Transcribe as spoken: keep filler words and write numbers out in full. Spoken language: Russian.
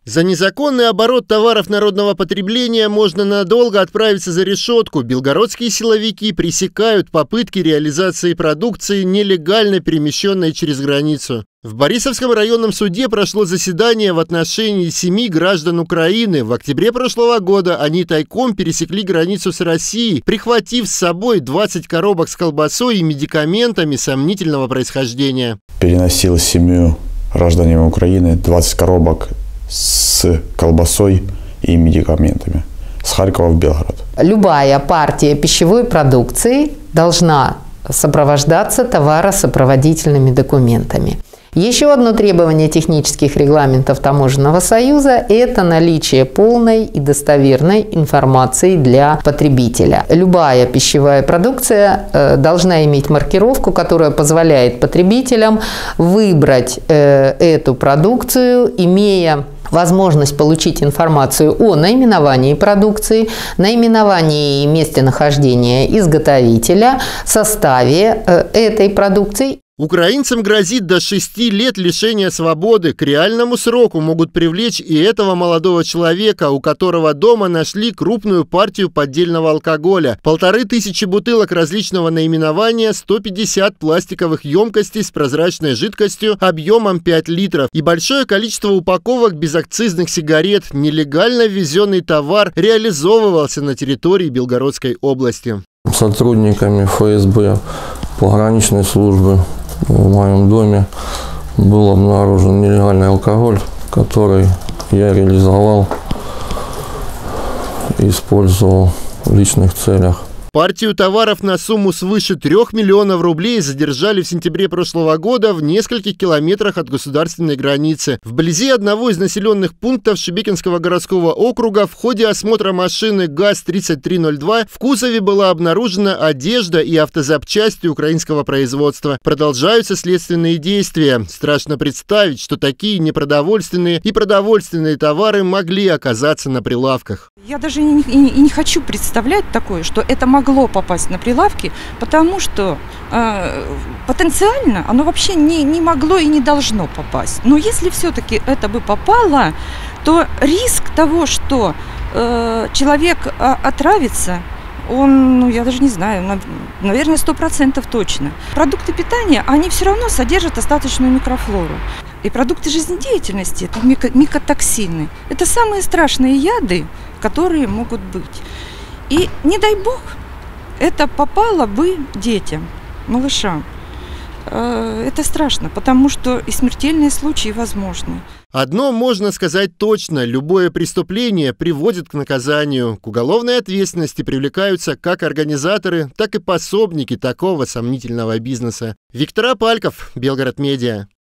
За незаконный оборот товаров народного потребления можно надолго отправиться за решетку. Белгородские силовики пресекают попытки реализации продукции, нелегально перемещенной через границу. В Борисовском районном суде прошло заседание в отношении семи граждан Украины. В октябре прошлого года они тайком пересекли границу с Россией, прихватив с собой двадцать коробок с колбасой и медикаментами сомнительного происхождения. Переносил семью гражданам Украины двадцать коробок с колбасой и медикаментами с Харькова в Белгород. Любая партия пищевой продукции должна сопровождаться товаросопроводительными документами. Еще одно требование технических регламентов Таможенного союза – это наличие полной и достоверной информации для потребителя. Любая пищевая продукция должна иметь маркировку, которая позволяет потребителям выбрать эту продукцию, имея возможность получить информацию о наименовании продукции, наименовании и месте нахождения изготовителя, составе этой продукции. Украинцам грозит до шести лет лишения свободы. К реальному сроку могут привлечь и этого молодого человека, у которого дома нашли крупную партию поддельного алкоголя. Полторы тысячи бутылок различного наименования, сто пятьдесят пластиковых емкостей с прозрачной жидкостью объемом пять литров и большое количество упаковок безакцизных сигарет. Нелегально ввезенный товар реализовывался на территории Белгородской области. Сотрудниками эф эс бэ пограничной службы в моем доме был обнаружен нелегальный алкоголь, который я реализовал и использовал в личных целях. Партию товаров на сумму свыше трех миллионов рублей задержали в сентябре прошлого года в нескольких километрах от государственной границы. Вблизи одного из населенных пунктов Шебекинского городского округа в ходе осмотра машины ГАЗ тридцать три ноль два в кузове была обнаружена одежда и автозапчасти украинского производства. Продолжаются следственные действия. Страшно представить, что такие непродовольственные и продовольственные товары могли оказаться на прилавках. Я даже и не, и не хочу представлять такое, что это могло попасть на прилавки, потому что э, потенциально оно вообще не, не могло и не должно попасть. Но если все-таки это бы попало, то риск того, что э, человек э, отравится, он, ну я даже не знаю, наверное, сто процентов точно. Продукты питания, они все равно содержат остаточную микрофлору. И продукты жизнедеятельности, это микотоксины. Это самые страшные яды, которые могут быть. И не дай бог, это попало бы детям, малышам. Это страшно, потому что и смертельные случаи возможны. Одно можно сказать точно: любое преступление приводит к наказанию. К уголовной ответственности привлекаются как организаторы, так и пособники такого сомнительного бизнеса. Виктор Апальков, Белгород Медиа.